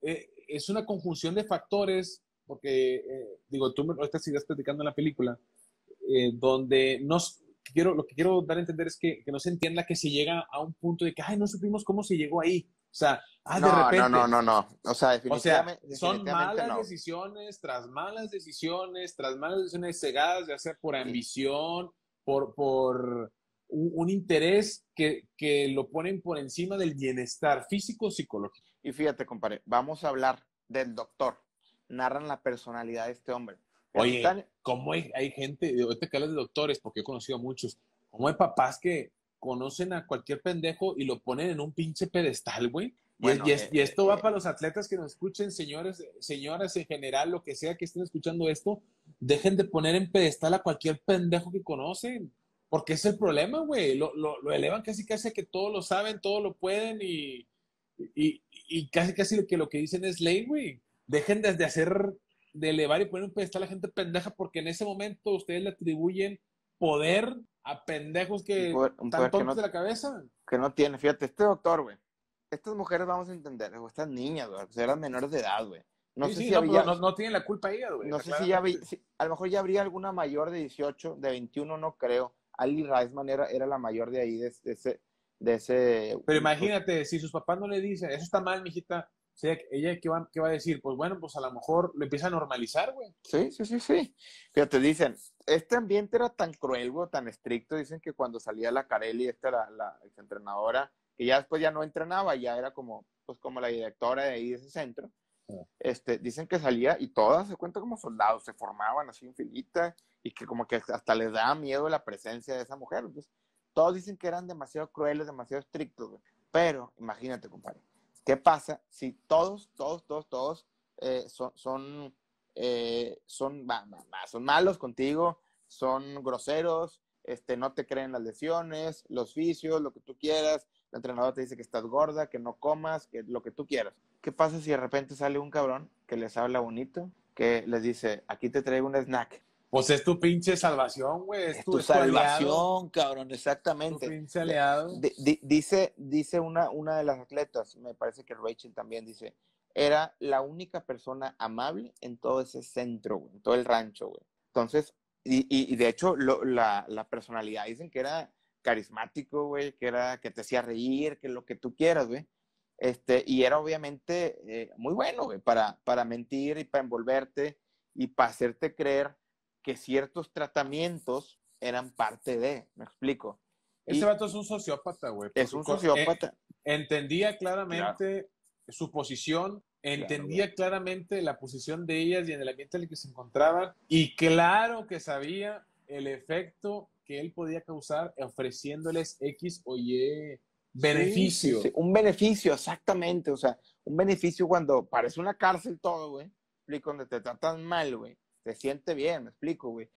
es una conjunción de factores, porque, digo, tú me ahorita sigues platicando en la película, donde lo que quiero dar a entender es que no se entienda que se llega a un punto de que, ay, no supimos cómo se llegó ahí. O sea, de No, no, no, repente. no, no. O sea, O sea, definitivamente, son definitivamente malas no. decisiones tras malas decisiones, tras malas decisiones cegadas, ya sea por Y, ambición, por un interés que lo ponen por encima del bienestar físico o psicológico. y fíjate, compadre, vamos a hablar del doctor. Narran la personalidad de este hombre. Oye, Capitán, ¿cómo hay gente, ahorita que hablas de doctores, porque he conocido a muchos, cómo hay papás que conocen a cualquier pendejo y lo ponen en un pinche pedestal, güey? bueno, Y esto va para los atletas que nos escuchen, señores, señoras en general, lo que sea que estén escuchando esto, dejen de poner en pedestal a cualquier pendejo que conocen, porque es el problema, güey. Lo elevan casi casi a que todo lo saben, todo lo pueden y casi casi lo que dicen es ley, güey. Dejen de hacer de elevar y poner un pedestal a la gente pendeja porque en ese momento ustedes le atribuyen poder a pendejos que un están poder tontos de la cabeza. que no tiene. Fíjate, este doctor, güey. Estas mujeres vamos a entender, o estas niñas, güey, pues eran menores de edad, güey. No Sí, sé sí, si no, pero había, no tienen la culpa ella, güey, no o sea, sé si ya había, claramente. a lo mejor ya habría alguna mayor de 18, de 21, no creo. Ali Raisman era la mayor de ahí, de ese, Pero pues, imagínate, si sus papás no le dicen, eso está mal, mijita, o sea, ella qué va a decir? Pues bueno, pues a lo mejor lo empieza a normalizar, güey. sí, sí, sí, sí. Fíjate, dicen, este ambiente era tan cruel, güey, tan estricto, dicen que cuando salía la Carelli, esta era la exentrenadora, que ya después ya no entrenaba, ya era como, pues como la directora de ahí de ese centro. Dicen que salía y todas se cuenta como soldados, se formaban así en filita y que como que hasta les daba miedo la presencia de esa mujer. Entonces, todos dicen que eran demasiado crueles, demasiado estrictos, güey. Pero, imagínate, compadre, ¿qué pasa si todos son malos contigo, son groseros, no te creen las lesiones, los vicios, lo que tú quieras, el entrenador te dice que estás gorda, que no comas, que lo que tú quieras? ¿Qué pasa si de repente sale un cabrón que les habla bonito, que les dice, aquí te traigo un snack? Pues es tu pinche salvación, güey, Es tu es tu aliado, salvación, cabrón, tu exactamente. pinche aliado. Dice una de las atletas, me parece que Rachel también dice, era la única persona amable en todo ese centro, güey, en todo el rancho, güey. Entonces, y de hecho, la personalidad dicen que era carismático, güey, que te hacía reír, que lo que tú quieras, güey. Y era obviamente muy bueno, güey, para mentir y para envolverte y para hacerte creer que ciertos tratamientos eran parte de, me explico. Ese Y vato es un sociópata, güey, es porque un sociópata. entendía Claro, claramente su posición, claro, güey. entendía claramente la posición de ellas y en el ambiente en el que se encontraban, y claro que sabía el efecto que él podía causar ofreciéndoles X o Y Sí, sí, sí. beneficio. Un beneficio, exactamente. O sea, un beneficio cuando parece una cárcel todo, güey. Me explico, donde te tratan mal, güey. Se siente bien, me explico, güey.